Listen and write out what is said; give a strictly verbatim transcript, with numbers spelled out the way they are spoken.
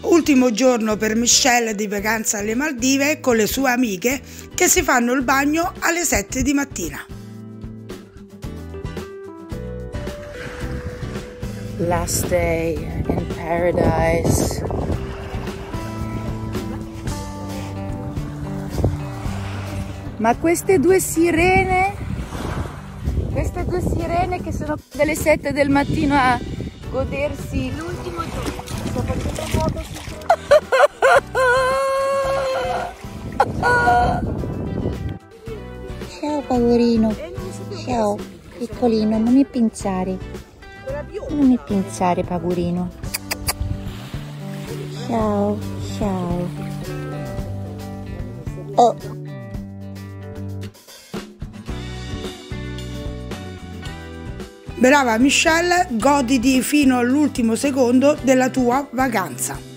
Ultimo giorno per Michelle di vacanza alle Maldive con le sue amiche che si fanno il bagno alle sette di mattina. Last day in paradise. Ma queste due sirene, queste due sirene che sono dalle sette del mattino a godersi l'ultimo giorno. Sto facendo nuoto su. Ciao pavorino, ciao piccolino, non mi pinzare, non mi pinzare pavorino. Ciao, ciao. Oh. Brava Michelle, goditi fino all'ultimo secondo della tua vacanza.